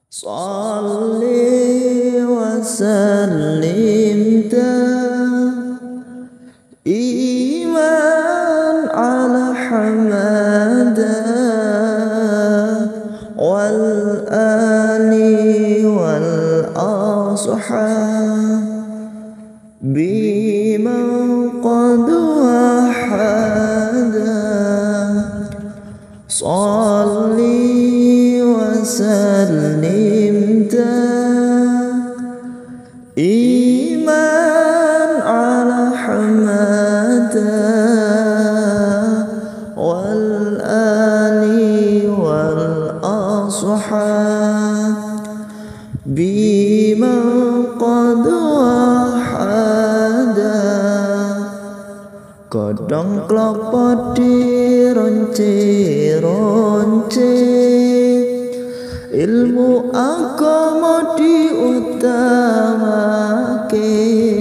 Salli wa sallim iman ala hamada wal ali wal ashab biman qad wahada. Salli wa sallim iman ala hamada wal ali wal ashab biman qad wahada. Godhong klapa dironce-ronce, ilmu agama diutamake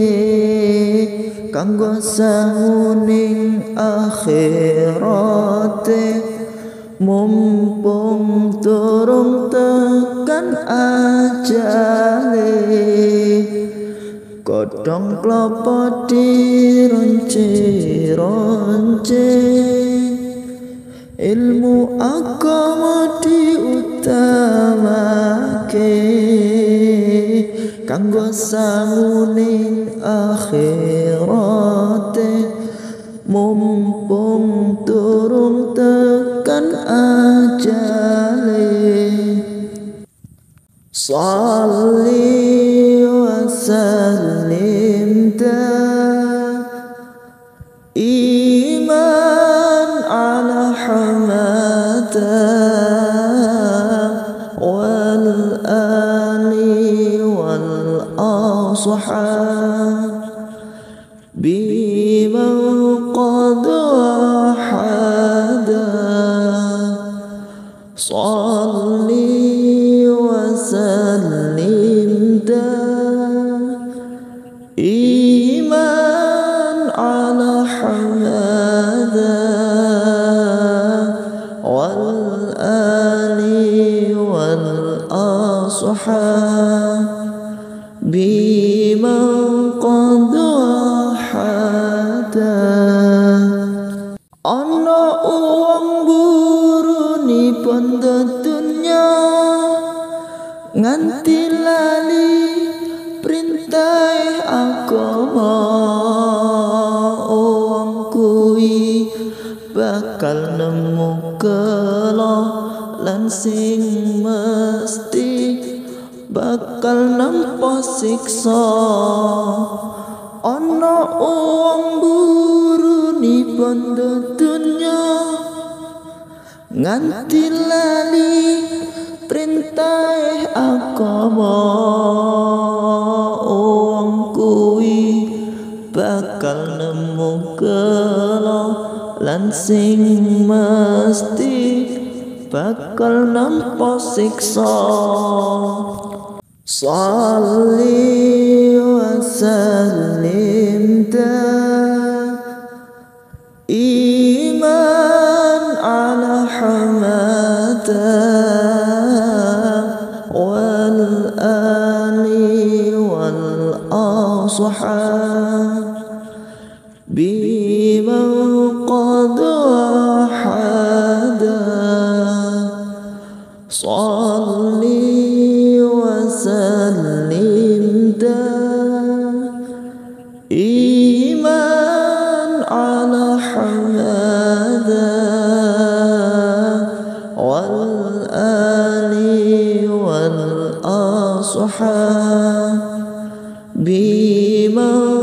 kanggo sanguning akhirate, mumpung durung tekan ajale. Godhong klapa dironce-ronce, ilmu agama diutamake kanggo sanguning akhirate, mumpung durung tekan ajale. Salli wa sallim iman ala hamada wal ali wal ashab biman qad wahada. Salli wa sallim iman ala hamada wal ali wal ashab biman qad wahada. Ana uwong burunipun dunya nganti lali perintah agama, wong kuwi bakal nemu kelo lan sing mesti bakal nampa siksa. Ana wong burunipun dunya nganti lali perintah agama, wong kuwi bakal nemu kelo lan sing mesti bakal nampa siksa. Salli wa sallim iman ala hamada wal ali wal ashab biman qad wahada. Salli wa sallim iman ala hamada wal ali wal ashab biman